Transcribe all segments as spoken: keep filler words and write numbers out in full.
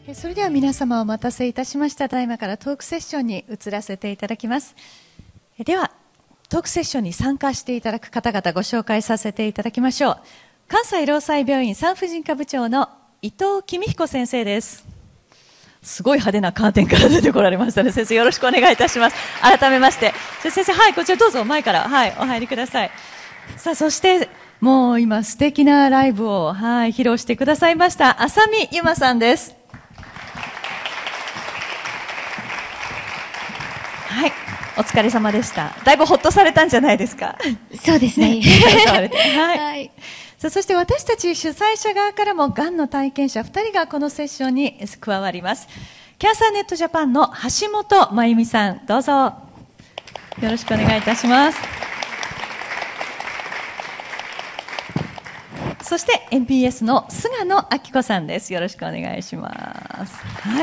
それでは皆様お待たせいたしました。ただいまからトークセッションに移らせていただきます。ではトークセッションに参加していただく方々ご紹介させていただきましょう。関西労災病院産婦人科部長の伊藤公彦先生です。すごい派手なカーテンから出てこられましたね。先生よろしくお願いいたします。改めまして先生、はい、こちらどうぞ前から、はい、お入りください。さあそしてもう今素敵なライブを、はい、披露してくださいました浅見ゆまさんです。はい、お疲れ様でした。だいぶほっとされたんじゃないですか。 そうですね。 はい、はい、さあそして私たち主催者側からもがんの体験者ふたりがこのセッションに加わります。キャンサーネットジャパンの橋本真由美さん、どうぞよろしくお願いいたします。そして エヌピーエス の菅野明子さんです。よろしくお願いします。はい、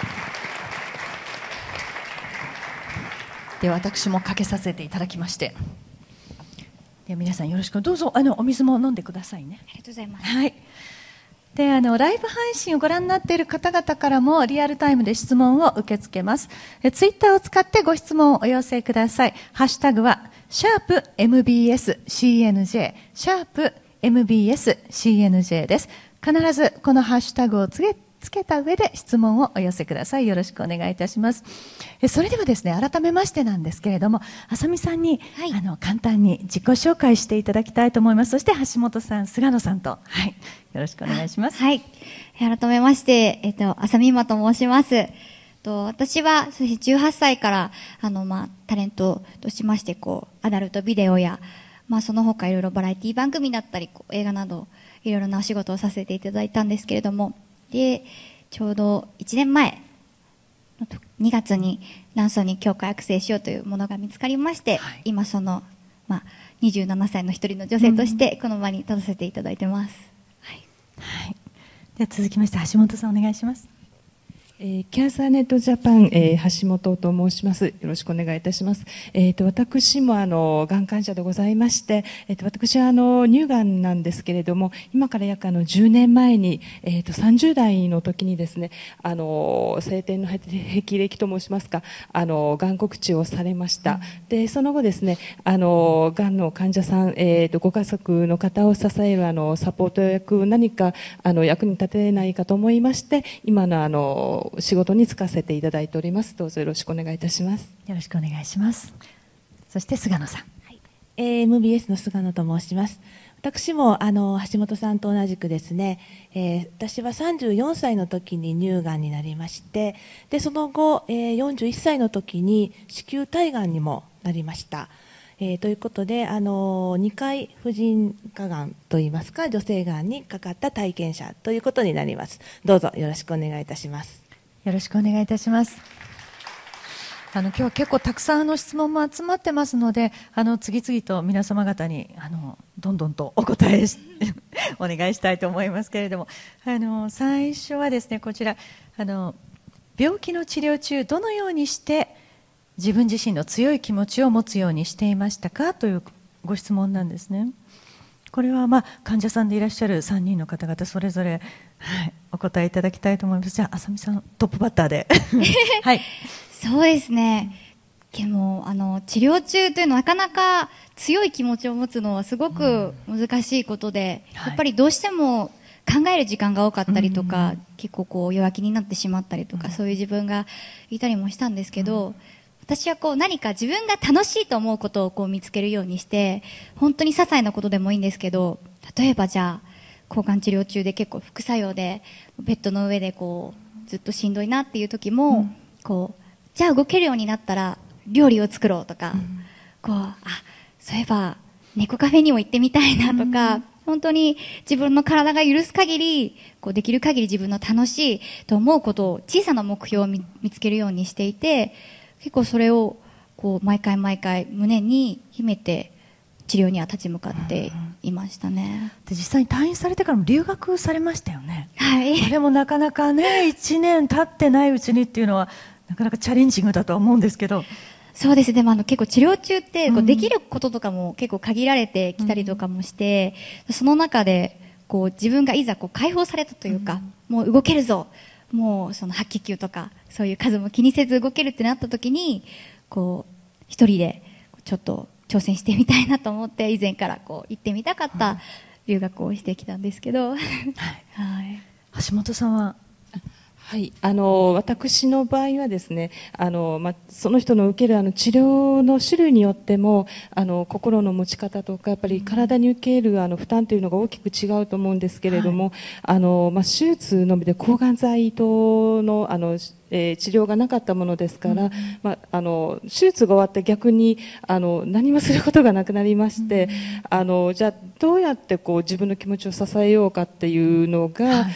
で私もかけさせていただきまして、で皆さんよろしくどうぞ。あのお水も飲んでくださいね。 ありがとうございます。 はい、であのライブ配信をご覧になっている方々からもリアルタイムで質問を受け付けます。えツイッターを使ってご質問をお寄せください。ハッシュタグはシャープ エムビーエスシーエヌジェー シャープ エムビーエスシーエヌジェー です。必ずこのハッシュタグをつけつけた上で質問をお寄せください。よろしくお願いいたします。えそれではですね、改めましてなんですけれども、浅見さんに、はい、あの簡単に自己紹介していただきたいと思います。そして橋本さん、菅野さんと、はい、よろしくお願いします。 はい、改めまして、えっと浅見馬と申します。と私はそしてじゅうはっさいからあのまあタレントとしましてこうアダルトビデオやまあその他いろいろバラエティ番組だったりこう映画などいろいろなお仕事をさせていただいたんですけれども。でちょうどいちねんまえのにがつに卵巣に境界悪性腫瘍というものが見つかりまして、はい、今その、まあ、にじゅうななさいの一人の女性としてこの場に立たせていただいてます。はいはい、では続きまして橋本さんお願いします。 えー、キャンサーネットジャパン、えー、橋本と申します。よろしくお願いいたします。えー、と私もあのがん患者でございまして、えー、と私はあの乳がんなんですけれども、今から約あのじゅうねんまえに、えー、とさんじゅうだいの時にですね、あの晴天の霹靂と申しますか、あのがん告知をされました。うん、でその後ですね、あのがんの患者さん、えー、とご家族の方を支えるあのサポート役何かあの役に立てないかと思いまして、今のあの仕事に就かせていただいております。どうぞよろしくお願いいたします。 よろしくお願いします。そして菅野さん。 はい、えー、エムビーエス の菅野と申します。私もあの橋本さんと同じくですね、えー、私はさんじゅうよんさいの時に乳がんになりまして、でその後、えー、よんじゅういっさいの時に子宮体がんにもなりました。えー、ということであのにかい婦人科がんといいますか女性がんにかかった体験者ということになります。どうぞよろしくお願いいたします。 よろしくお願いいたします。あの今日は結構たくさんの質問も集まってますので、あの次々と皆様方にあのどんどんとお答えしお願いしたいと思いますけれども、あの最初はですね、こちらあの病気の治療中どのようにして自分自身の強い気持ちを持つようにしていましたかというご質問なんですね。これはまあ患者さんでいらっしゃるさんにんの方々それぞれ、はい、お答えいただきたいと思います。じゃあ浅見さんトップバッターではい、 そうですね。でもあの治療中というのはなかなか強い気持ちを持つのはすごく難しいことで、うん、やっぱりどうしても考える時間が多かったりとか、うん、結構こう弱気になってしまったりとか、うん、そういう自分がいたりもしたんですけど、うん、私はこう何か自分が楽しいと思うことをこう見つけるようにして、本当に些細なことでもいいんですけど、例えばじゃあ抗がん治療中で結構副作用でベッドの上でこうずっとしんどいなっていう時も、うん、こうじゃあ動けるようになったら料理を作ろうとか、うん、こうあそういえば猫カフェにも行ってみたいなとか、うん、本当に自分の体が許す限りこうできる限り自分の楽しいと思うことを小さな目標を 見, 見つけるようにしていて、結構それをこう毎回毎回胸に秘めて治療には立ち向かっていましたね。 で実際に退院されてからも留学されましたよね。 はい。 それもなかなかねいちねん経ってないうちにっていうのはなかなかチャレンジングだとは思うんですけど。 そうですね。でもあの結構治療中ってこうできることとかも結構限られてきたりとかもして、うん、その中でこう自分がいざこう解放されたというか、うん、もう動けるぞもうその白血球とかそういう数も気にせず動けるってなった時にこう一人でちょっと挑戦してみたいなと思って以前からこう行ってみたかった留学をしてきたんですけど、はい、 はい、橋本さんは。 はい、あの私の場合はですね、あの、ま、その人の受けるあの治療の種類によってもあの心の持ち方とかやっぱり体に受けるあの負担というのが大きく違うと思うんですけれども、はい、あのま、手術のみで抗がん剤等のあのえー、治療がなかったものですから、うん、ま、あの手術が終わって逆にあの何もすることがなくなりまして、うん、あのじゃあどうやってこう自分の気持ちを支えようかっていうのが、はい、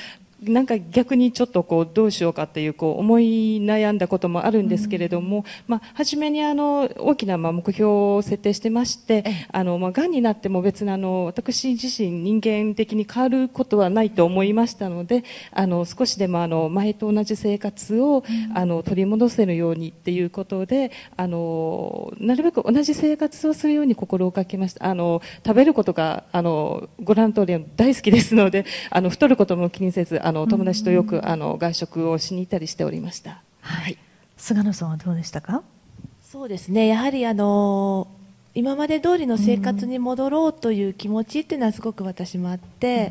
なんか逆にちょっとこうどうしようかっていうこう思い悩んだこともあるんですけれども、うん、まあ、初めにあの大きなまあ目標を設定してまして、あのまあ、がんになっても別にあの私自身人間的に変わることはないと思いましたので、あの少しでもあの前と同じ生活を、うん、あの取り戻せるようにっていうことで、あのなるべく同じ生活をするように心をかけました。あの食べることがあのご覧の通り大好きですので、あの太ることも気にせずあの友達とよくあの外食をしに行ったりしておりました。 はい、菅野さんはどうでしたか？ そうですね、やはりあの今まで通りの生活に戻ろうという気持ちっていうのはすごく私もあって、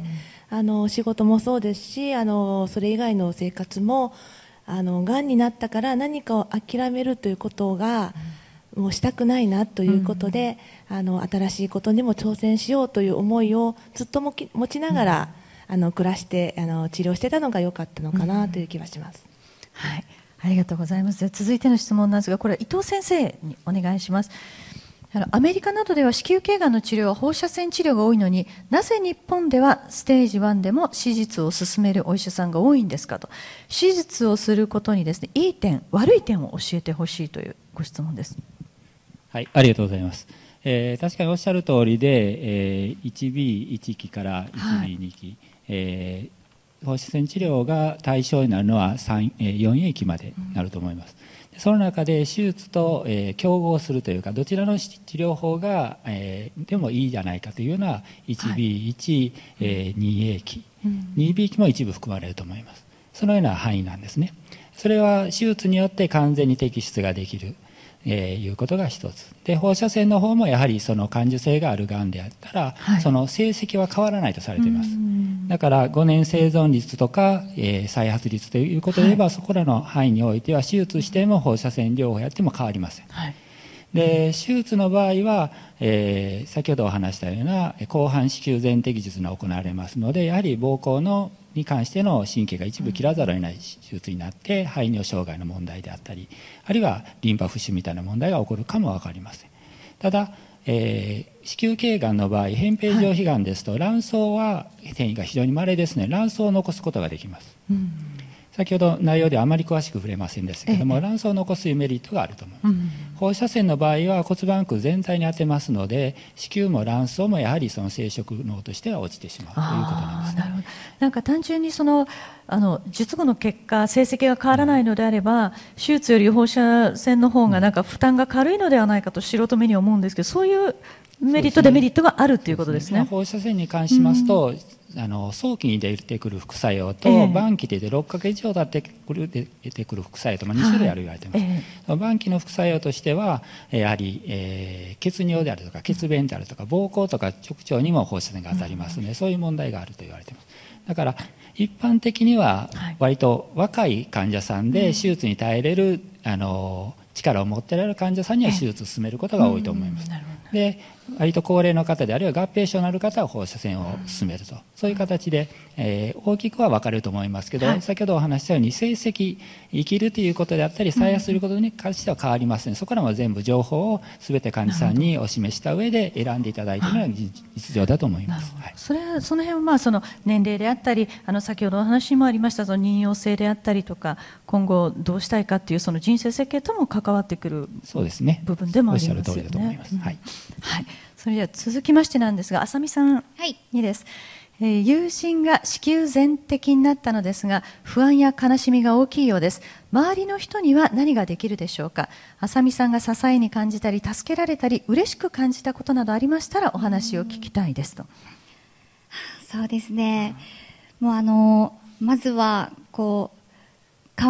うん、あの仕事もそうですし、あのそれ以外の生活もあのがんになったから何かを諦めるということが、うん、もうしたくないなということで、うん、あの新しいことにも挑戦しようという思いをずっともき持ちながら、うん、あの暮らしてあの治療してたのが良かったのかなという気がします。 うん、はい、ありがとうございます。続いての質問なんですが、これは伊藤先生にお願いします。あのアメリカなどでは子宮頸がんの治療は放射線治療が多いのに、なぜ日本ではステージワンでも手術を進めるお医者さんが多いんですかと。手術をすることにですね、いい点悪い点を教えてほしいというご質問です。 はい、ありがとうございます。えー、確かにおっしゃる通りで、えー、いちビーいち 期から いちビーに 期、はい、えー、放射線治療が対象になるのはさん、えー、よんえい期までなると思います。うん、その中で手術と、えー、競合するというか、どちらの治療法が、えー、でもいいじゃないかというのは いちビーいち、はい、えー、にエー 期、うん、にビー 期も一部含まれると思います。そのような範囲なんですね。それは手術によって完全に摘出ができる、えー、いうことが一つで、放射線の方もやはりその感受性があるがんであったら、はい、その成績は変わらないとされています。だからごねん生存率とか、えー、再発率ということで言えば、はい、そこらの範囲においては手術しても放射線療法やっても変わりません。はい、で手術の場合は、えー、先ほどお話したような広範子宮全摘術が行われますので、やはり膀胱のに関しての神経が一部切らざるを得ない手術になって、排尿障害の問題であったり、あるいはリンパ浮腫みたいな問題が起こるかも分かりません。ただ、えー、子宮頸がんの場合、扁平上皮がんですと、はい、卵巣は転移が非常に稀ですね。卵巣を残すことができます。うん、先ほど内容ではあまり詳しく触れませんでしたけれども、ええ、卵巣を残すというメリットがあると思います。うん、放射線の場合は骨盤腔全体に当てますので、子宮も卵巣もやはりその生殖能としては落ちてしまうということなんですね。なるほど。 なんか単純にそのあの術後の結果成績が変わらないのであれば、うん、手術より放射線の方がなんか負担が軽いのではないかと素人目に思うんですけど、そういうメリット、デメリットがあるということですね。 放射線に関しますと、うん、あの早期に出てくる副作用と、えー、晩期でろっかげつ以上経ってくる出てくる副作用と、まあ、に種類あると言われています。はい、えー、晩期の副作用としてはやはり、えー、血尿であるとか血便であるとか膀胱とか直腸にも放射線が当たりますので、うん、そういう問題があると言われています。だから一般的には割と若い患者さんで手術に耐えれる、あの力を持っていられる患者さんには手術を進めることが多いと思います。で割と高齢の方であるいは合併症のある方は放射線を進めると、そういう形で、えー、大きくは分かれると思いますけど、はい、先ほどお話したように成績生きるということであったり再発することに関しては変わりません。そこらも全部情報を全て患者さんにお示しした上で選んでいただいているのが実情だと思います。はい、 それはその辺はまあその年齢であったり、あの先ほどお話にもありましたその妊用性であったりとか、今後どうしたいかっていうその人生設計とも関わってくる部分でもありますよね。 おっしゃる通りだと思います。はい、 はい、それでは続きましてなんですが、浅見さんにです。はい、えー、友人が子宮全摘になったのですが、不安や悲しみが大きいようです。周りの人には何ができるでしょうか。浅見さんが支えに感じたり、助けられたり、嬉しく感じたことなどありましたら、お話を聞きたいですと。 そうですね。もうあのまずはこう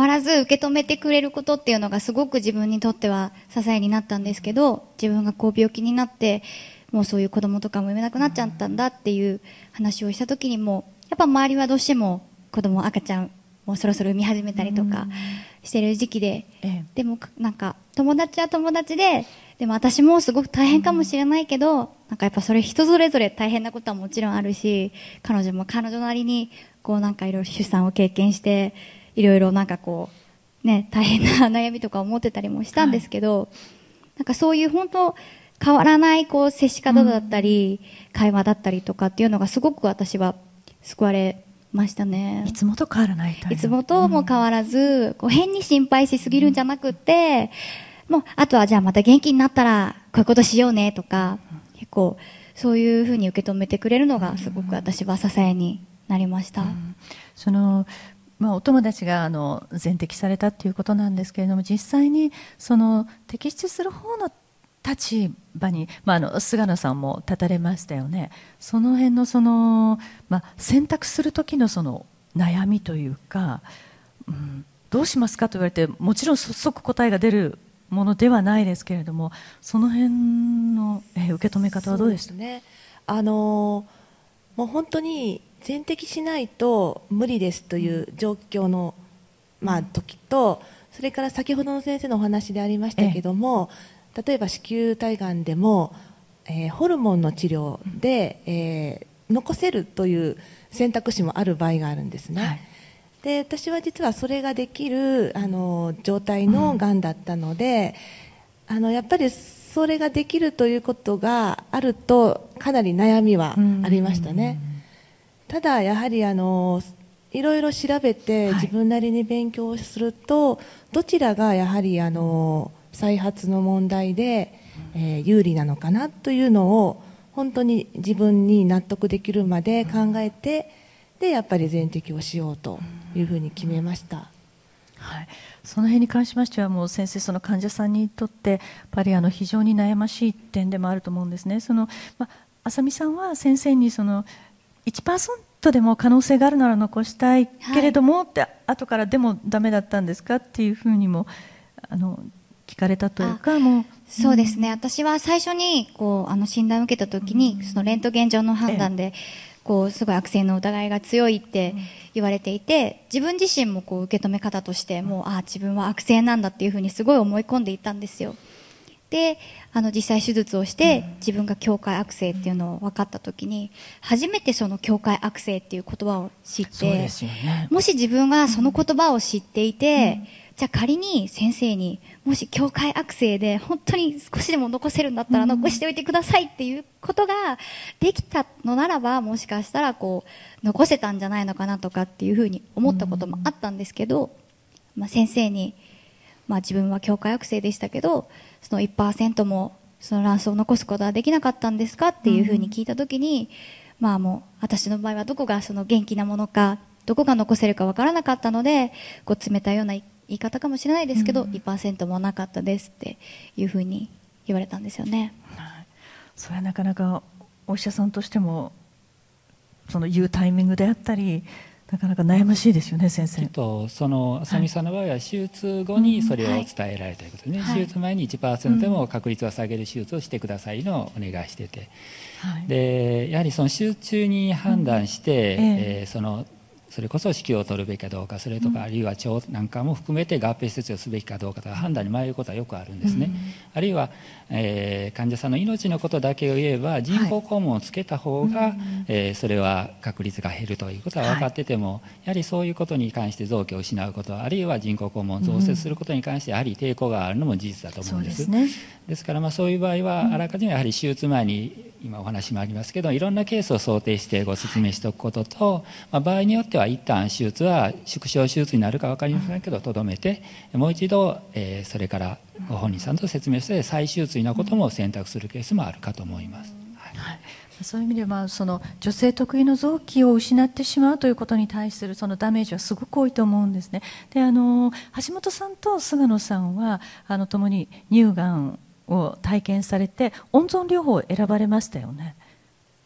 らず受け止めてくれることっていうのがすごく自分にとっては支えになったんですけど、自分がこう病気になってもうそういう子供とかも産めなくなっちゃったんだっていう話をした時にも、やっぱ周りはどうしても子供赤ちゃんもうそろそろ産み始めたりとかしてる時期で、でもなんか友達は友達で、でも私もすごく大変かもしれないけど、なんかやっぱそれ人それぞれ大変なことはもちろんあるし、彼女も彼女なりにこうなんかいろいろ出産を経験していろいろなんかこうね大変な悩みとか思ってたりもしたんですけど、はい、なんかそういう本当変わらないこう接し方だったり、うん、会話だったりとかっていうのがすごく私は救われましたね。 いつもと変わらないいつもとも変わらず、うん、こう変に心配しすぎるんじゃなくて、もうあとはじゃあまた元気になったらこういうことしようねとか、うん、結構そういうふうに受け止めてくれるのがすごく私は支えになりました。うん、 そのまあ、お友達があの全摘されたということなんですけれども、実際にその摘出する方の立場に、まあ、あの菅野さんも立たれましたよね。その辺のその、まあ、選択する時のその悩みというか、うん、どうしますかと言われてもちろん即答えが出るものではないですけれども、その辺の、え受け止め方はどうでした？ そうですね、あのもう本当に全摘しないと無理ですという状況の、まあ、時と、それから先ほどの先生のお話でありましたけども、例えば子宮体がんでも、えー、ホルモンの治療で、えー、残せるという選択肢もある場合があるんですね。はい、で私は実はそれができるあの状態のがんだったので、うん、あのやっぱりそれができるということがあるとかなり悩みはありましたね。うん、ただやはりあのいろいろ調べて自分なりに勉強すると、はい、どちらがやはりあの再発の問題で、えー、有利なのかなというのを本当に自分に納得できるまで考えて、でやっぱり全摘をしようというふうに決めました。 はい、その辺に関しましてはもう先生、その患者さんにとってやっぱりあの非常に悩ましい点でもあると思うんですね。その、まあ、浅見さんは先生にその いちパーセント でも可能性があるなら残したいけれども、はい、って後からでもダメだったんですかっていうふうにもあの聞かれたというか、もうそうですね、うん、私は最初にこうあの診断を受けた時に、うん、そのレントゲン上の判断で、ええ、こうすごい悪性の疑いが強いって言われていて、自分自身もこう受け止め方としてもうあ自分は悪性なんだっていうふうにすごい思い込んでいたんですよ。であの実際手術をして自分が境界悪性っていうのを分かった時に初めてその境界悪性っていう言葉を知って、 そうですよね、 もし自分がその言葉を知っていて、うん、じゃあ仮に先生にもし境界悪性で本当に少しでも残せるんだったら残しておいてくださいっていうことができたのならば、もしかしたらこう残せたんじゃないのかなとかっていうふうに思ったこともあったんですけど、まあ、先生に、まあ、自分は境界悪性でしたけどその いちパーセント もその卵巣を残すことはできなかったんですかっていうふうに聞いたときに、まあもう私の場合はどこがその元気なものかどこが残せるかわからなかったので、こう冷たいような言い方かもしれないですけど、うん、いちパーセント もなかったですっていうふうに言われたんですよね。 はい、それはなかなかお医者さんとしてもその言うタイミングであったりなかなか悩ましいですよね、先生。 きっとその浅見さんの場合は手術後にそれを伝えられたということで、ね、はい、手術前に いちパーセント でも確率を下げる手術をしてくださいのをお願いしてて、はい、でやはりその手術中に判断して、うん、ええー、そのそれこそ子宮を取るべきかどうか、それとかあるいは腸なんかも含めて合併切除すべきかどうかとか判断に迷うことはよくあるんですね。うん、あるいは、えー、患者さんの命のことだけを言えば人工肛門をつけた方が、はい、えー、それは確率が減るということは分かってても、はい、やはりそういうことに関して臓器を失うこと、あるいは人工肛門を増設することに関してやはり抵抗があるのも事実だと思うんです。 そうですね。 ですからまあそういう場合はあらかじめやはり手術前に今お話もありますけどいろんなケースを想定してご説明しておくことと、まあ、場合によっては一旦手術は縮小手術になるか分かりませんけどとどめてもう一度、えー、それからご本人さんと説明して再手術のことも選択するケースもあるかと思います。はいはい、そういう意味ではその女性特有の臓器を失ってしまうということに対するそのダメージはすごく多いと思うんですね。であの橋本さんと菅野さんはあの共に乳がんを体験されて温存療法を選ばれましたよね。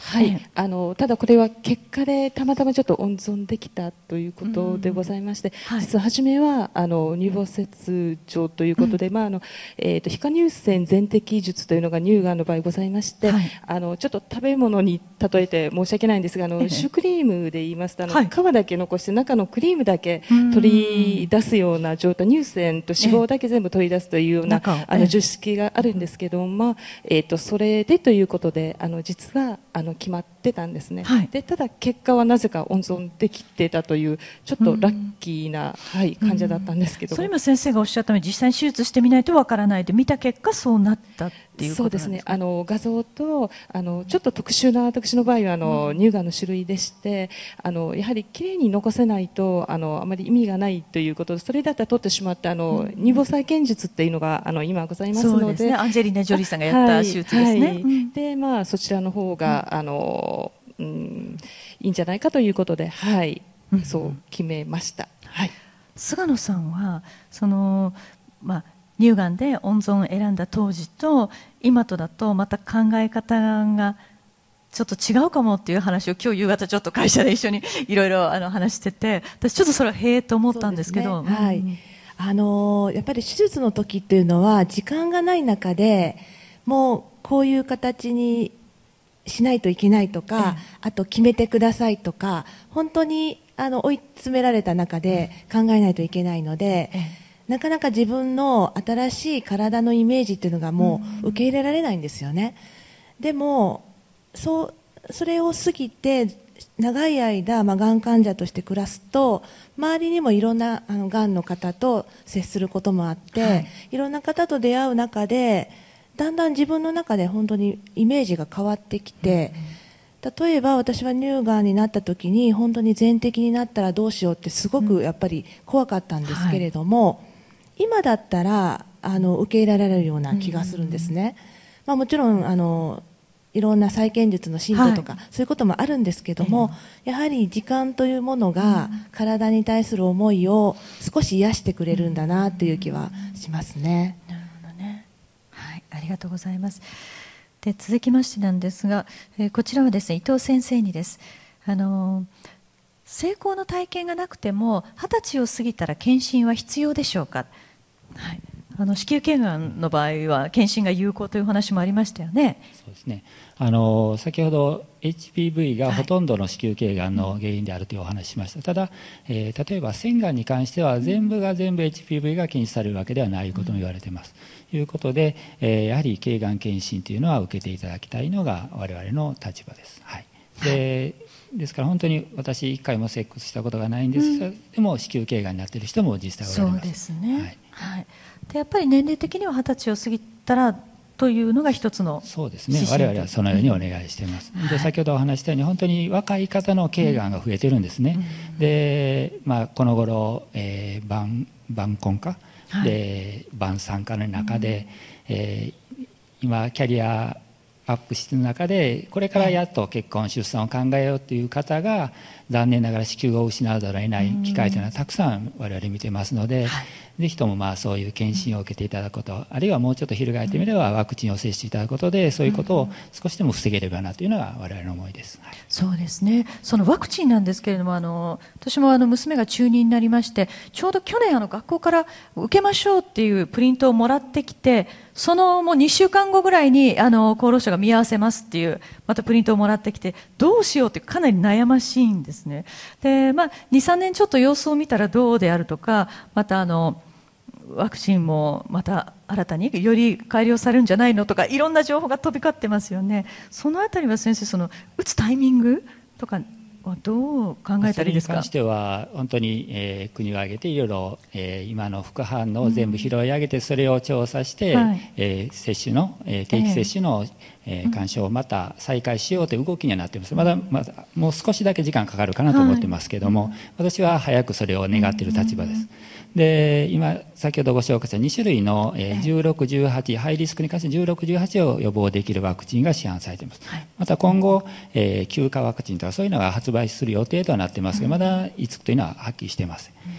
はい、あのただこれは結果でたまたまちょっと温存できたということでございまして、はい、実は初めはあの乳房切除ということで、うんまああのえー、と皮下乳腺全摘術というのが乳がんの場合ございまして、はい、あのちょっと食べ物に例えて申し訳ないんですがあの、ええ、シュークリームで言いますとあの、はい、皮だけ残して中のクリームだけ取り出すような状態、乳腺と脂肪だけ全部取り出すというような、ええ、あの術式があるんですけども、まあえー、とそれでということであの実はあの決まってたんですね、はい、でただ結果はなぜか温存できてたというちょっとラッキーな、はい、患者だったんですけども、 それ今先生がおっしゃったように実際に手術してみないとわからないで見た結果そうなったっていうことなんですか。 そうですね、あの画像とあのちょっと特殊な私の場合はあの、うん、乳がんの種類でしてあのやはりきれいに残せないとあのあまり意味がないということでそれだったら取ってしまってあの、うん、乳房再建術っていうのがあの今ございますので、そうですね、 アンジェリーナ・ジョリーさんがやった手術ですね、はいはい、 でまあそちらの方が、うん、あのうん、いいんじゃないかということで、はい、うん、そう決めました、はい、 菅野さんはその、まあ、乳がんで温存を選んだ当時と今とだとまた考え方がちょっと違うかもっていう話を今日夕方ちょっと会社で一緒にいろいろ話してて私ちょっとそれはへえと思ったんですけど、 ね、はい、うん、あのやっぱり手術の時っていうのは時間がない中でもうこういう形にしないといけないとか、ええ、あと決めてくださいとか本当にあの追い詰められた中で考えないといけないので、ええ、なかなか自分の新しい体のイメージっていうのがもう受け入れられないんですよね。でもそうそれを過ぎて長い間、まあ、がん患者として暮らすと周りにもいろんなあのがんの方と接することもあって、はい、いろんな方と出会う中でだんだん自分の中で本当にイメージが変わってきて、例えば私は乳がんになった時に本当に全摘になったらどうしようってすごくやっぱり怖かったんですけれども、はい、今だったらあの受け入れられるような気がするんですね、まあ、もちろんあのいろんな再建術の進歩とか、はい、そういうこともあるんですけども、えー、やはり時間というものが体に対する思いを少し癒してくれるんだなという気はしますね。 なるほどね、はい、ありがとうございます。で続きましてなんですが、えー、こちらはですね伊藤先生にです。あのー、成功の体験がなくても二十歳を過ぎたら検診は必要でしょうか。はい、あの子宮頸がんの場合は検診が有効という話もありましたよね。 そうですね、あの先ほど エイチピーブイ がほとんどの子宮頸がんの原因であるというお話ししました。ただ、えー、例えば腺がんに関しては全部が全部 エイチピーブイ が検出されるわけではないことも言われています、ということで、えー、やはり頸がん検診というのは受けていただきたいのが我々の立場です、はい、でですから本当に私いっかいも切骨したことがないんですが、うん、でも子宮頸がんになっている人も実際おられます。 そうですね、はいはい、でやっぱり年齢的には二十歳を過ぎたらというのが一つのそうですね、我々はそのようにお願いしています、うん、で先ほどお話したように本当に若い方の頸がんが増えてるんですね、うん、で、まあ、この頃、えー、晩晩婚化、はい、で晩産化の中で、うんえー、今キャリアアップしている中でこれからやっと結婚出産を考えようという方が残念ながら子宮を失わざるを得ない機会というのはたくさん我々見てますので、はいぜひともまあそういう検診を受けていただくこと、あるいはもうちょっと翻ってみればワクチンを接種いただくことでそういうことを少しでも防げればなというのが我々の思いです、はい、 そうですね。そのワクチンなんですけれども、あの私もあの娘が中にになりまして、ちょうど去年あの学校から受けましょうっていうプリントをもらってきて、そのもうにしゅうかんごぐらいにあの厚労省が見合わせますっていうまたプリントをもらってきて、どうしようってかなり悩ましいんですね。で、まあ、にさんねんちょっと様子を見たらどうであるとか、またあのワクチンもまた新たにより改良されるんじゃないのとか、いろんな情報が飛び交ってますよね。そのあたりは先生、その打つタイミングとかはどう考えたらいいですか。 それに関しては本当に、えー、国を挙げていろいろ、えー、今の副反応を全部拾い上げてそれを調査して、うんはいえー、接種の、えー、定期接種の、えー、勧奨をまた再開しようという動きにはなっています。まだまだもう少しだけ時間かかるかなと思ってますけども、はい、私は早くそれを願っている立場です。で今先ほどご紹介したにしゅるいの、えー、じゅうろく、じゅうはちハイリスクに関してじゅうろく、じゅうはちを予防できるワクチンが市販されています、はい、また今後、えー、休暇ワクチンとかそういうのが発売する予定とはなっていますが、まだいつというのははっきりしていません。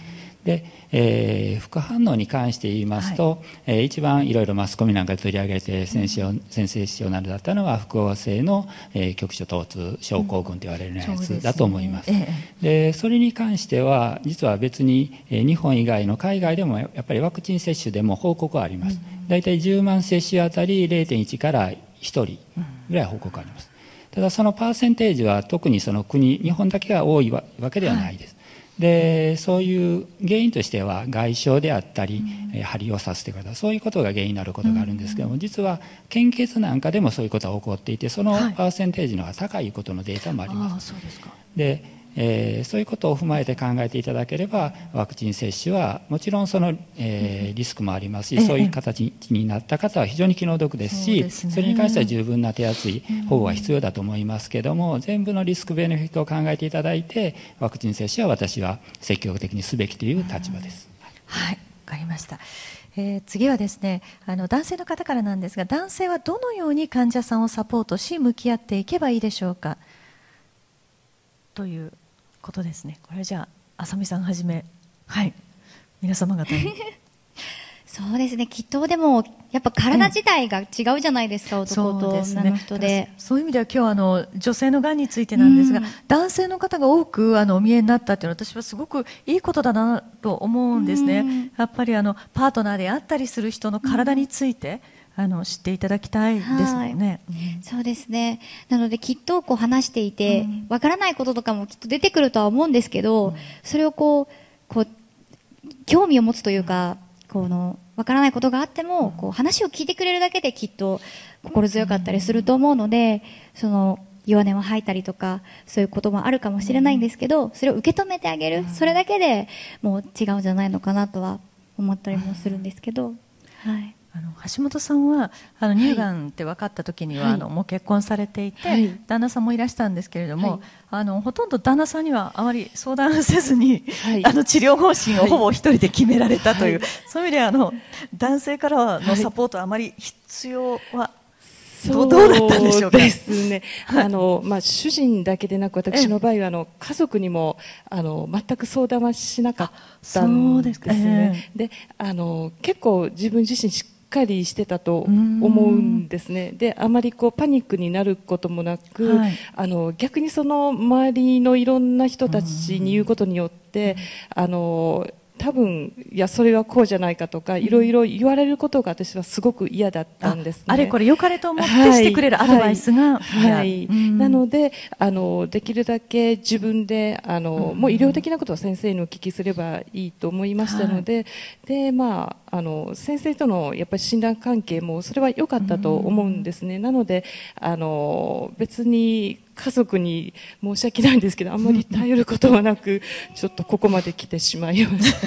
で、えー副反応に関して言いますと、えー一番いろいろマスコミなんかで取り上げてセンセーショナルだったのは複合性の、えー局所疼痛症候群と言われるやつだと思います。 そうですねえでそれに関しては実は別に、えー日本以外の海外でもやっぱりワクチン接種でも報告はあります。だいたいじゅうまん接種あたり れいてんいち からひとりぐらい報告あります。ただそのパーセンテージは特にその国日本だけが多いわけではないです。でそういう原因としては外傷であったり、うん、針を刺すということそういうことが原因になることがあるんですけども、うん、実は献血なんかでもそういうことが起こっていてそのパーセンテージの方が高いことのデータもあります。 はい、あ、そうですか。 でえー、そういうことを踏まえて考えていただければワクチン接種はもちろんその、えー、リスクもありますし、うん、そういう形になった方は非常に気の毒ですし、 そ, ね、それに関しては十分な手厚い保護が必要だと思いますけども、うん、全部のリスクベネフィットを考えていただいてワクチン接種は私は積極的にすべきという立場です。 うん、はい、わかりました。えー、次はですね、あの男性の方からなんですが、男性はどのように患者さんをサポートし向き合っていけばいいでしょうかということですね。これじゃあ浅見さんはじめ、はい、皆様方にそうですね、きっとでもやっぱ体自体が違うじゃないですか、うん、男と女の人 で, で、ね、 そういう意味では今日はあの女性のがんについてなんですが、うん、男性の方が多くあのお見えになったというのは私はすごくいいことだなと思うんですね、うん、やっぱりあのパートナーであったりする人の体について、うん、あの知っていただきたいですもんね、 はい、うん、そうですね。なのできっとこう話していてわ、うん、からないこととかもきっと出てくるとは思うんですけど、うん、それをこうこう興味を持つというか、このわからないことがあっても、こう話を聞いてくれるだけできっと心強かったりすると思うので、その弱音を吐いたりとかそういうこともあるかもしれないんですけど、それを受け止めてあげる、それだけでもう違うんじゃないのかなとは思ったりもするんですけど、はい。 あの橋本さんはあの乳がんって分かった時には、はい、あのもう結婚されていて、はい、旦那さんもいらしたんですけれども、はい、あのほとんど旦那さんにはあまり相談せずに、はい、あの治療方針をほぼ一人で決められたという、はい、そういう意味ではあの男性からのサポートはあまり必要はどうだったんでしょうか。 そうですね。あの、まあ、主人だけでなく、私の場合は、あの、家族にも、あの、全く相談はしなかったんですね。で、あの、結構自分自身しっかりしてたと思うんですね。で、あまりこうパニックになることもなく、はい、あの、逆にその周りのいろんな人たちに言うことによって、あの、多分いやそれはこうじゃないかとかいろいろ言われることが私はすごく嫌だったんですね。 あ, あれこれ良かれと思ってしてくれるアドバイスが、 はいはいはい、なのであのできるだけ自分であの、うん、もう医療的なことは先生にお聞きすればいいと思いましたので、はい、でまああの先生とのやっぱり信頼関係もそれは良かったと思うんですね、うん、なのであの別に家族に申し訳ないんですけどあんまり頼ることはなくちょっとここまで来てしまいました、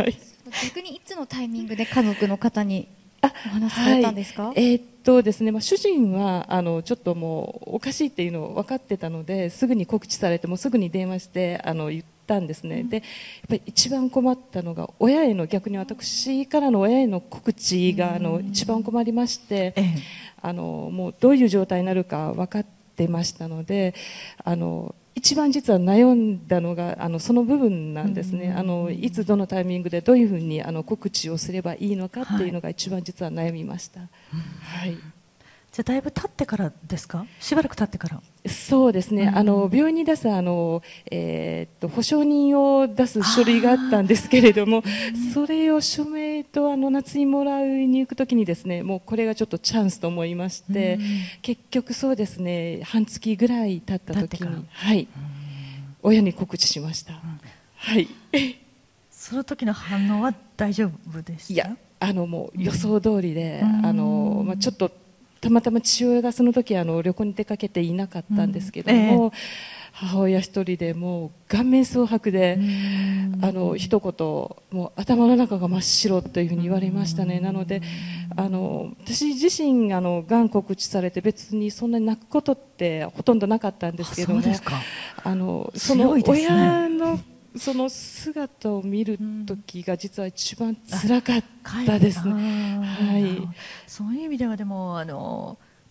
はい、 逆にいつのタイミングで家族の方にお話しされたんですか？ はい、えーっとですねまあ、主人はあのちょっともうおかしいっていうのを分かってたのですぐに告知されてもすぐに電話してあの言ったんですね、うん、でやっぱり一番困ったのが親への逆に私からの親への告知があの一番困りまして、うん、あのもうどういう状態になるか分かってましたのであの一番実は悩んだのがあのその部分なんですね、うん、あのいつどのタイミングでどういうふうにあの告知をすればいいのかっていうのが一番実は悩みました、はい、はい、 じゃあだいぶ経ってからですか？しばらく経ってから？ そうですね、うん、あの病院に出すあの、えー、っと保証人を出す書類があったんですけれども、それを署名とあの夏にもらいに行くときにですねもうこれがちょっとチャンスと思いまして、うん、結局そうですね半月ぐらい経ったときに、はい、親に告知しました、うん、はい。 その時の反応は大丈夫でした？ いやあのもう予想通りで、うん、あのまあ、ちょっとたまたま父親がその時あの旅行に出かけていなかったんですけども、うんえー、母親一人でもう顔面蒼白で、あの一言もう頭の中が真っ白というふうに言われましたね。なのであの私自身あのがん告知されて別にそんなに泣くことってほとんどなかったんですけども、あのその親のその姿を見る時が実は一番辛かったですね、 はい、そういう意味ではでもあの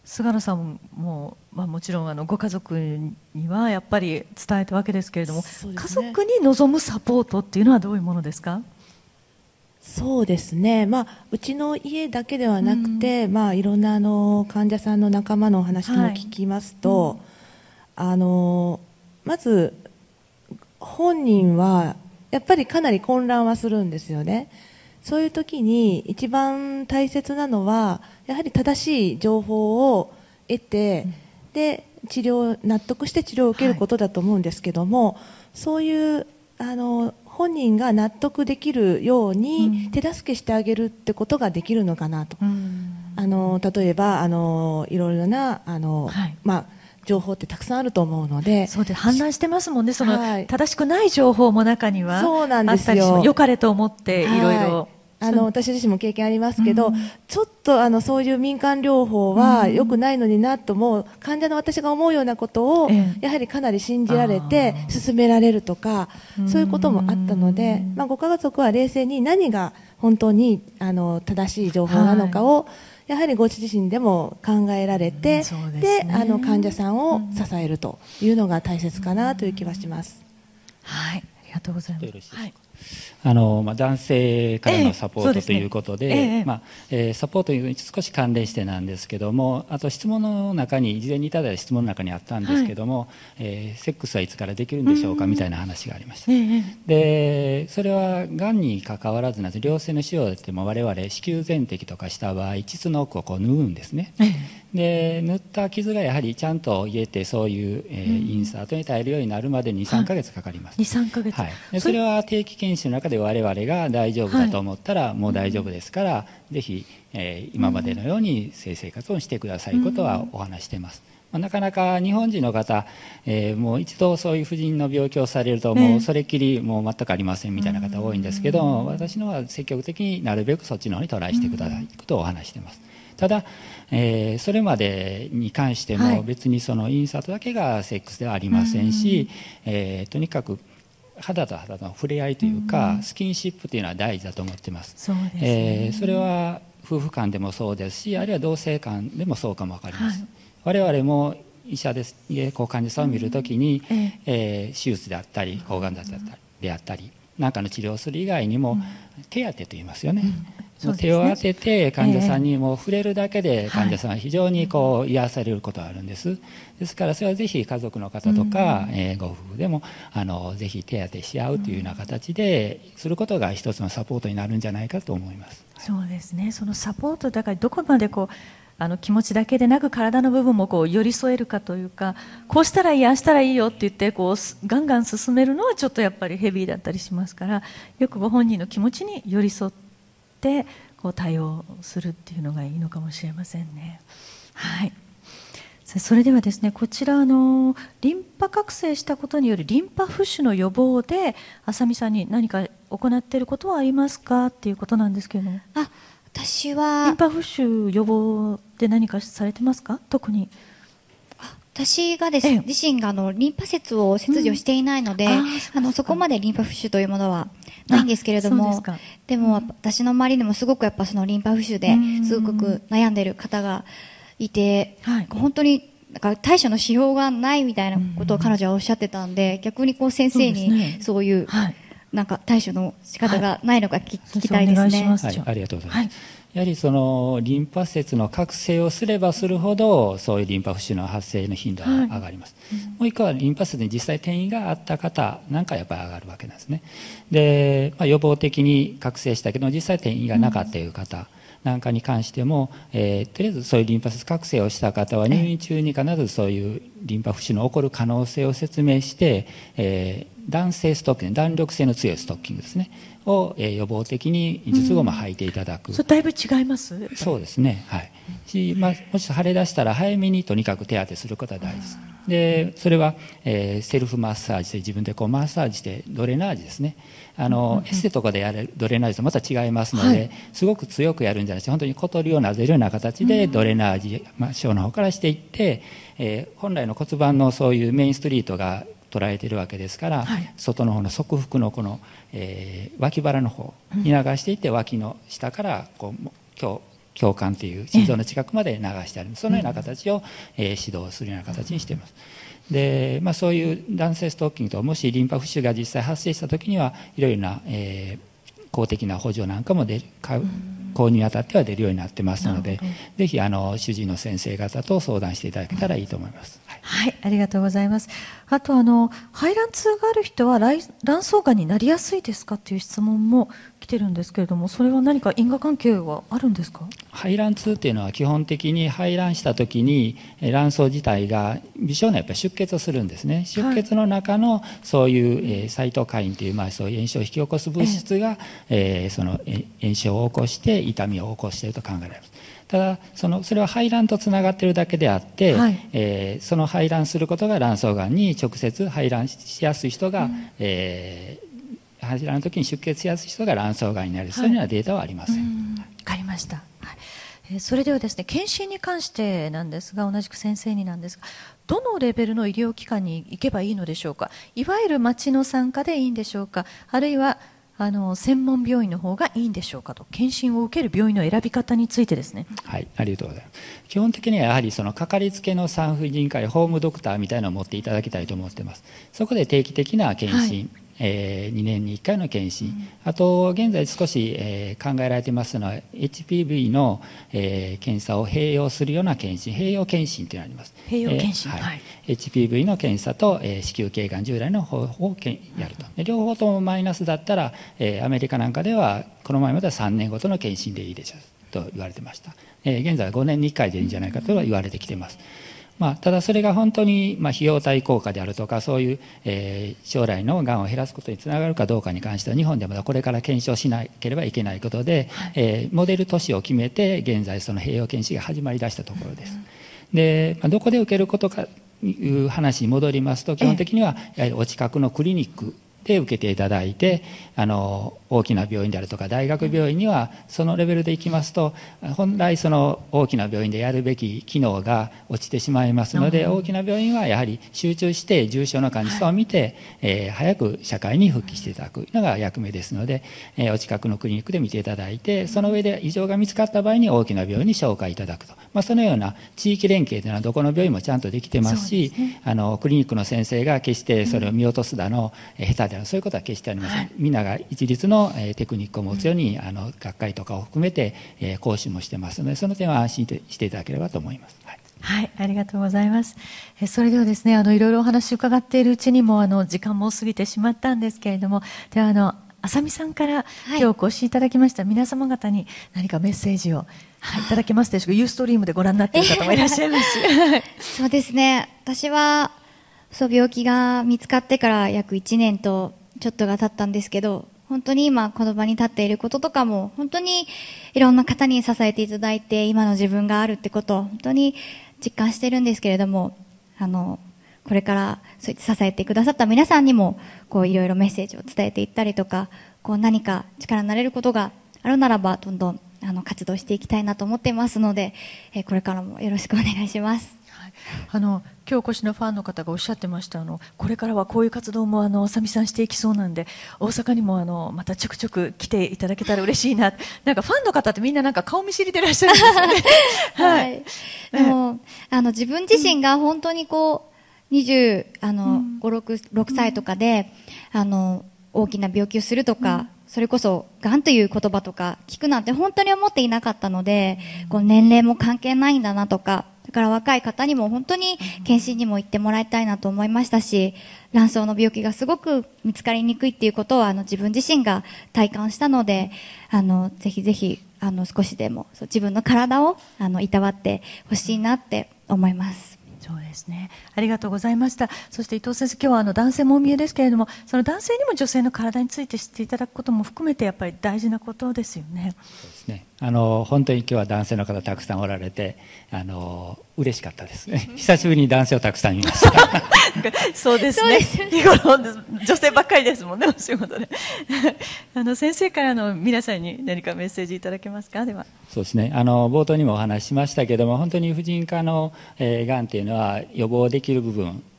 菅野さんも、まあ、もちろんあのご家族にはやっぱり伝えたわけですけれども、 そうですね、 家族に望むサポートっていうのはどういうものですか？ そうですね、まあ、うちの家だけではなくて、うん、まあ、いろんなあの患者さんの仲間のお話も聞きますと、はいうん、あのまず本人はやっぱりかなり混乱はするんですよね。そういう時に一番大切なのはやはり正しい情報を得て、うん、で治療納得して治療を受けることだと思うんですけども、はい、そういうあの本人が納得できるように手助けしてあげるってことができるのかなと、うん、あの例えばあのいろいろなあの、はいまあ、情報ってたくさんあると思うので、 そうで氾濫してますもんね。その、はい、正しくない情報も中にはそうなんですよ。 あったりします。良かれと思っていろいろ、はいあの私自身も経験ありますけど、うん、ちょっとあのそういう民間療法は良くないのになとも、うん、患者の私が思うようなことを、ええ、やはりかなり信じられて勧められるとか、そういうこともあったので、まあ、ご家族は冷静に何が本当にあの正しい情報なのかを、はい、やはりご自身でも考えられて、うん、で、ね、あの患者さんを支えるというのが大切かなという気はします。 はい、ありがとうございます。はいあのまあ、男性からのサポートということで、ええまあえー、サポートに少し関連してなんですけども、あと質問の中に事前にいただいた質問の中にあったんですけども、はいえー、セックスはいつからできるんでしょうかみたいな話がありました。え、でそれはがんに関わらずなんです。良性の腫瘍でっても我々子宮全摘とかした場合膣の奥をこう縫うんですね。で縫った傷がやはりちゃんと癒えてそういう、えー、インサートに耐えるようになるまで にさんかげつかかります。 にさんかげつ、 はい、でそれは定期検診の中で我々が大丈夫だと思ったらもう大丈夫ですから、はい、ぜひ、えー、今までのように性生活をしてくださいことはお話しています。まあ、なかなか日本人の方、えー、もう一度そういう婦人の病気をされるともうそれっきりもう全くありませんみたいな方多いんですけど、私のは積極的になるべくそっちの方にトライしてくださいことをお話しています。ただ、えー、それまでに関しても別にそのインサートだけがセックスではありませんし、えー、とにかく肌と肌の触れ合いというか、スキンシップというのは大事だと思っています。 そうですね。 えー、それは夫婦間でもそうですし、あるいは同性間でもそうかも分かります。はい、我々も医者ですでこう患者さんを見るときに、うんえー、手術であったり抗がんだったりであったり何かの治療をする以外にも、うん、手当てと言いますよね。うん、手を当てて患者さんにも触れるだけで患者さんは非常にこう癒されることがあるんです。ですからそれはぜひ家族の方とか、うんえー、ご夫婦でもあのぜひ手当てし合うというような形ですることが一つのサポートになるんじゃないかと思います。 そうですね。そのサポートだからどこまでこうあの気持ちだけでなく体の部分もこう寄り添えるかというか、こうしたらいいああしたらいいよって言ってこうガンガン進めるのはちょっとやっぱりヘビーだったりしますから、よくご本人の気持ちに寄り添ってこう対応するっていうのがいいのかもしれませんね。はい。それではですね、こちらあのリンパ覚醒したことによるリンパ浮腫の予防で浅見さんに何か行っていることはありますかっていうことなんですけれども。 あ、私はリンパ浮腫予防で何かされてますか？特に。 私がです、ええ、自身があのリンパ節を切除していないので、うん、ああのそこまでリンパ浮腫というものはないんですけれども、でも私の周りでもすごくやっぱそのリンパ浮腫ですごく悩んでいる方がいて、はい、本当になんか対処のしようがないみたいなことを彼女はおっしゃってたんで、逆にこう先生にそういう、はい、なんか対処の仕方がないのか聞きたいですね。 はい、ありがとうございます。はい、やはりそのリンパ節の覚醒をすればするほどそういうリンパ浮腫の発生の頻度が上がります。はい、もう一個はリンパ節に実際転移があった方なんかやっぱり上がるわけなんですね。で、まあ、予防的に覚醒したけど実際転移がなかったという方なんかに関しても、えー、とりあえずそういうリンパ節覚醒をした方は入院中に必ずそういうリンパ浮腫の起こる可能性を説明して、えー、弾性ストッキング、弾力性の強いストッキングですねを、えー、予防的に術後も履いていただく、うん、 それだいぶ違います？ そうですね、はいし、まあ、もし腫れ出したら早めにとにかく手当てすることは大事です。でそれは、えー、セルフマッサージで自分でこうマッサージしてドレナージですね、あの、うんうん、エステとかでやるドレナージとまた違いますので、はい、すごく強くやるんじゃなくて本当に小鳥をなぜるような形でドレナージ、まあ、小の方からしていって、えー、本来の骨盤のそういうメインストリートが捉えているわけですから、はい、外の方の側腹のこの、えー、脇腹の方に流していって、うん、脇の下からこう今日共感という心臓の近くまで流してあります。そのような形を、えー、指導するような形にしています。で、まあ、そういう弾性ストッキングともしリンパ浮腫が実際発生した時にはいろいろな、えー、公的な補助なんかも出る購入にあたっては出るようになってますので、ぜひあの主治医の先生方と相談していただけたらいいと思います。はい、 はい、ありがとうございます。あとあの排卵痛がある人は卵巣がんになりやすいですかという質問も来てるんですけれども、それは何か因果関係はあるんですか？ 排卵痛っていうのは基本的に排卵した時に卵巣自体が微小なやっぱり出血をするんですね。出血の中のそういう、えー、サイトカインという、まあ、そういう炎症を引き起こす物質が、えー、その炎症を起こして痛みを起こしていると考えられます。ただそのそれは排卵とつながっているだけであって、はい、えー、その排卵することが卵巣がんに直接排卵しやすい人が、うん、えー、排卵の時に出血しやすい人が卵巣がんになる、はい、そういうようなデータはありません。 わかりました。はい、えー、それではですね、検診に関してなんですが、同じく先生になんですが、どのレベルの医療機関に行けばいいのでしょうか。いわゆる町の産科でいいんでしょうか、あるいはあの専門病院の方がいいんでしょうかと、検診を受ける病院の選び方についてですね。 はい、ありがとうございます。基本的にはやはりそのかかりつけの産婦人科やホームドクターみたいなのを持っていただきたいと思っています。そこで定期的な検診、はい、えー、にねんにいっかいの検診、うん、あと現在少し、えー、考えられていますのは エイチピーブイ の、えー、検査を併用するような検診、併用検診というのがあります。 併用検診、 えーはいはい、エイチピーブイ の検査と、えー、子宮頸がん従来の方法をやると。で両方ともマイナスだったら、えー、アメリカなんかではこの前まではさんねんごとの検診でいいでしょうと言われてました。えー、現在はごねんにいっかいでいいんじゃないかと言われてきています。まあ、ただそれが本当に、まあ、費用対効果であるとかそういう、えー、将来のがんを減らすことにつながるかどうかに関しては日本でもこれから検証しなければいけないことで、はい、えー、モデル都市を決めて現在その併用検診が始まりだしたところです。で、まあ、どこで受けることかという話に戻りますと、基本的にはやはりお近くのクリニックで受けていただいて、あの大きな病院であるとか大学病院にはそのレベルでいきますと本来その大きな病院でやるべき機能が落ちてしまいますので、大きな病院はやはり集中して重症の患者さんを見て、えー、早く社会に復帰していただくのが役目ですので、えー、お近くのクリニックで見ていただいて、その上で異常が見つかった場合に大きな病院に紹介いただくと、まあ、そのような地域連携というのはどこの病院もちゃんとできてますし、ね、あのクリニックの先生が決してそれを見落とすだの、うん、下手であるそういうことは決してありません。はい、みんなが一律のテクニックを持つように、うん、あの学会とかを含めて、えー、講師もしてますので、その点は安心していただければと思います。はい、 はい、ありがとうございます。えそれではですね、あのいろいろお話を伺っているうちにもあの時間も過ぎてしまったんですけれども、ではあの浅見さんから今日お越しいただきました皆様方に何かメッセージを、はい、いただけますでしょうか。ユーストリームでご覧になっている方もいらっしゃいますしそうですね、私はそう病気が見つかってから約いちねんとちょっとが経ったんですけど、本当に今この場に立っていることとかも本当にいろんな方に支えていただいて今の自分があるってことを本当に実感してるんですけれども、あのこれからそうやって支えてくださった皆さんにもこういろいろメッセージを伝えていったりとか、こう何か力になれることがあるならばどんどんあの活動していきたいなと思っていますので、えー、これからもよろしくお願いします。 はい、あの今日お越しのファンの方がおっしゃってました。あのこれからはこういう活動もあの浅見さんしていきそうなんで、大阪にもあのまたちょくちょく来ていただけたら嬉しいな。なんかファンの方ってみんななんか顔見知りでいらっしゃるんですよねはい、 でもあの自分自身が本当にこうにじゅうあのご、ろく、ろくさいとかで、あの大きな病気をするとか、それこそがんという言葉とか聞くなんて本当に思っていなかったので、こう年齢も関係ないんだなとか、だから若い方にも本当に検診にも行ってもらいたいなと思いましたし、卵巣の病気がすごく見つかりにくいっていうことをあの自分自身が体感したので、あのぜひぜひあの少しでもそう自分の体をあのいたわってほしいなって思います。 そうですね、ありがとうございました。そして伊藤先生、今日はあの男性もお見えですけれども、その男性にも女性の体について知っていただくことも含めてやっぱり大事なことですよね。 そうですね、あの本当に今日は男性の方たくさんおられて、あの嬉しかったですね。久しぶりに男性をたくさん見ましたそうですね、日頃女性ばっかりですもんね、お仕事であの先生からの皆さんに何かメッセージいただけますか。ではそうですね、あの冒頭にもお話ししましたけれども、本当に婦人科の、えー、がんというのは予防できる部分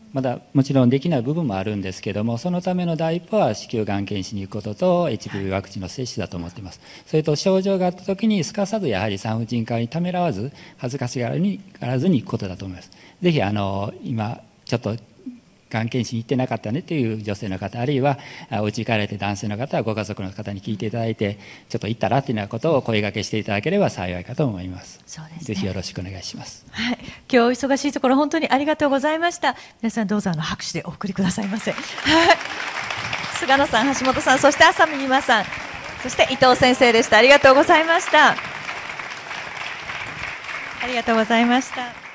まだもちろんできない部分もあるんですけども、そのための第一歩は子宮がん検診に行くことと エイチピーブイ ワクチンの接種だと思っています。それと症状があったときにすかさずやはり産婦人科にためらわず、恥ずかしがらずに行くことだと思います。ぜひあの今ちょっとがん検診行ってなかったねという女性の方、あるいはお家に帰られて男性の方はご家族の方に聞いていただいて、ちょっと行ったらというようなことを声掛けしていただければ幸いかと思います。 そうですね、 ぜひよろしくお願いします。 はい、今日お忙しいところ本当にありがとうございました。皆さんどうぞあの拍手でお送りくださいませ。はい、菅野さん、橋本さん、そして浅見美馬さん、そして伊藤先生でした。ありがとうございました。ありがとうございました。